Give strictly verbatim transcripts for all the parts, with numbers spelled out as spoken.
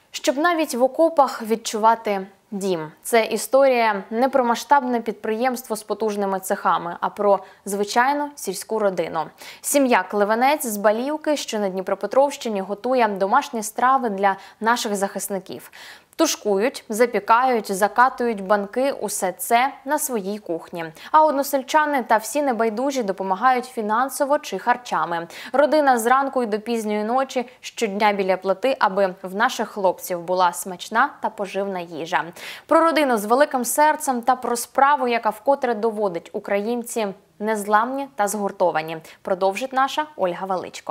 Щоб навіть в окопах відчувати дім. Це історія не про масштабне підприємство з потужними цехами, а про звичайну сільську родину. Сім'я Кливенець з Балівки, що на Дніпропетровщині, готує домашні страви для наших захисників. Тушкують, запікають, закатують банки – усе це на своїй кухні. А односельчани та всі небайдужі допомагають фінансово чи харчами. Родина зранку й до пізньої ночі щодня біля плити, аби в наших хлопців була смачна та поживна їжа. Про родину з великим серцем та про справу, яка вкотре доводить: українці незламні та згуртовані. Продовжить наша Ольга Величко.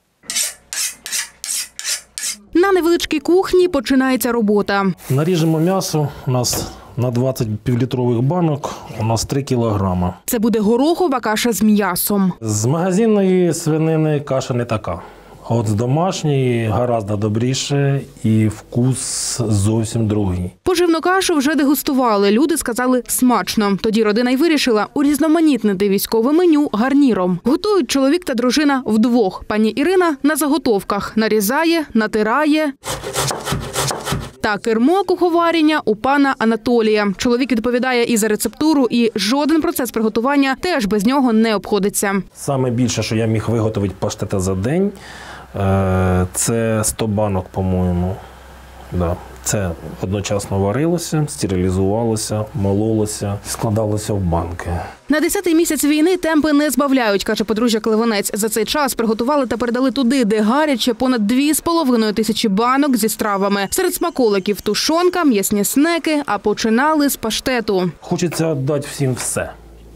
На невеличкій кухні починається робота. Наріжемо м'ясо. У нас на двадцять півлітрових банок у нас три кілограми. Це буде горохова каша з м'ясом. З магазинної свинини каша не така. А от з домашньої гораздо добріше і вкус зовсім другий. Поживну кашу вже дегустували. Люди сказали – смачно. Тоді родина й вирішила урізноманітнити військове меню гарніром. Готують чоловік та дружина вдвох. Пані Ірина на заготовках. Нарізає, натирає. Та кермо куховаріння у пана Анатолія. Чоловік відповідає і за рецептуру, і жоден процес приготування теж без нього не обходиться. Саме більше, що я міг виготовити паштета за день, це сто банок, по-моєму. Да. Це одночасно варилося, стерилізувалося, мололося, складалося в банки. На десятий місяць війни темпи не збавляють, каже подружжя Кливенець. За цей час приготували та передали туди, де гаряче, понад дві з половиною тисячі банок зі стравами. Серед смаколиків – тушонка, м'ясні снеки, а починали з паштету. Хочеться віддати всім все.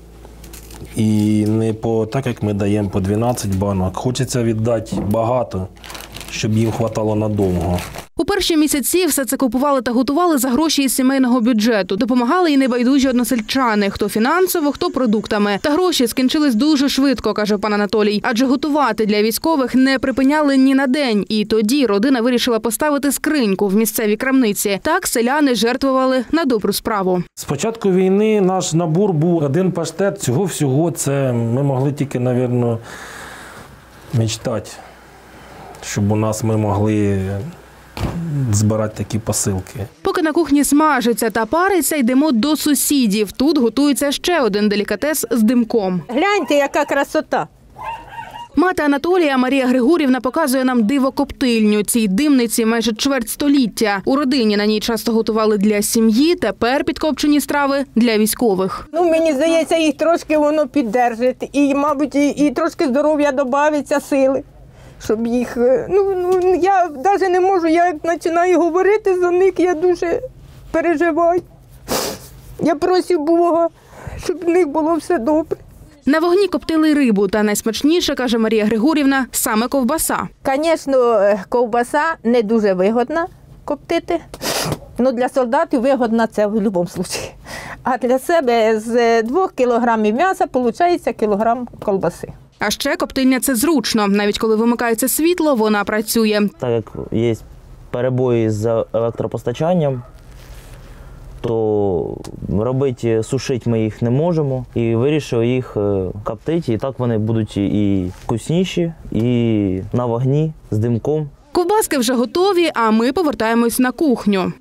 І не по так, як ми даємо по дванадцять банок. Хочеться віддати багато, щоб їм хватало надовго. У перші місяці все це купували та готували за гроші із сімейного бюджету. Допомагали і небайдужі односельчани, хто фінансово, хто продуктами. Та гроші скінчились дуже швидко, каже пан Анатолій. Адже готувати для військових не припиняли ні на день. І тоді родина вирішила поставити скриньку в місцевій крамниці. Так селяни жертвували на добру справу. З початку війни наш набор був один паштет. Цього всього це ми могли тільки, мабуть, мечтати, щоб у нас ми могли збирати такі посилки. Поки на кухні смажиться та париться, йдемо до сусідів. Тут готується ще один делікатес з димком. Гляньте, яка красота! Мати Анатолія Марія Григорівна показує нам диво-коптильню. Цій димниці майже чверть століття. У родині на ній часто готували для сім'ї, тепер підкопчені страви для військових. Ну, мені здається, їх трошки воно піддержить. І, мабуть, і, і трошки здоров'я додається, сили. Щоб їх, ну, ну, я навіть не можу, я як починаю говорити за них, я дуже переживаю. Я просив Бога, щоб в них було все добре. На вогні коптили рибу, та найсмачніше, каже Марія Григорівна, саме ковбаса. Звісно, ковбаса не дуже вигодна коптити, але для солдатів вигодна це в будь-якому випадку. А для себе з двох кілограмів м'яса виходить кілограм ковбаси. А ще коптильня – це зручно. Навіть коли вимикається світло, вона працює. Так як є перебої з електропостачанням, то робити, сушити ми їх не можемо. І вирішив їх коптити, і так вони будуть і вкусніші, і на вогні, з димком. Ковбаски вже готові, а ми повертаємось на кухню.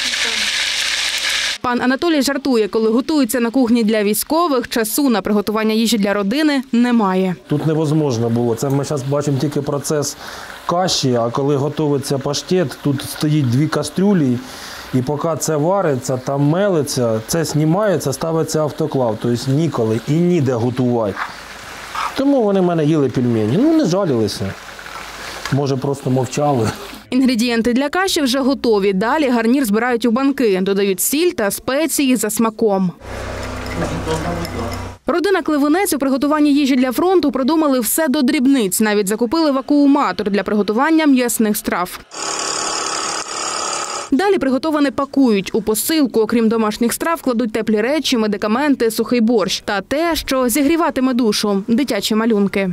Пан Анатолій жартує, коли готується на кухні для військових, часу на приготування їжі для родини немає. Тут невозможно було. Це ми зараз бачимо тільки процес каші, а коли готується паштет, тут стоїть дві кастрюлі, і поки це вариться, там мелиться, це знімається, ставиться автоклав. Тобто ніколи і ніде готувати. Тому вони в мене їли пельмені. Ну, не жалілися. Може, просто мовчали. Інгредієнти для каші вже готові. Далі гарнір збирають у банки, додають сіль та спеції за смаком. Родина Кливенець у приготуванні їжі для фронту продумали все до дрібниць. Навіть закупили вакууматор для приготування м'ясних страв. Далі приготоване пакують. У посилку, окрім домашніх страв, кладуть теплі речі, медикаменти, сухий борщ. Та те, що зігріватиме душу – дитячі малюнки.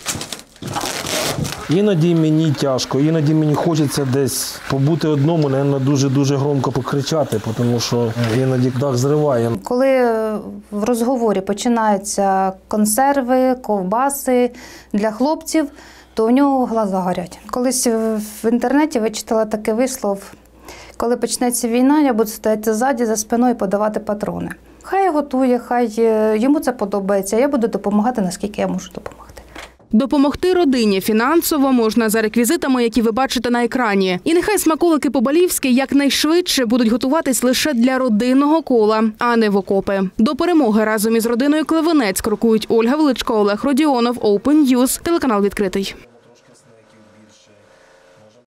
Іноді мені тяжко, іноді мені хочеться десь побути одному, мабуть, дуже-дуже громко покричати, тому що іноді дах зриває. Коли в розговорі починаються консерви, ковбаси для хлопців, то у нього глаза горять. Колись в інтернеті вичитала такий вислов: коли почнеться війна, я буду стояти ззаді, за спиною і подавати патрони. Хай готує, хай йому це подобається, я буду допомагати, наскільки я можу допомогти. Допомогти родині фінансово можна за реквізитами, які ви бачите на екрані. І нехай смаколики по-балівськи якнайшвидше будуть готуватись лише для родинного кола, а не в окопи. До перемоги разом із родиною Клевенець крокують Ольга Величко, Олег Родіонов, Open News, телеканал «Відкритий».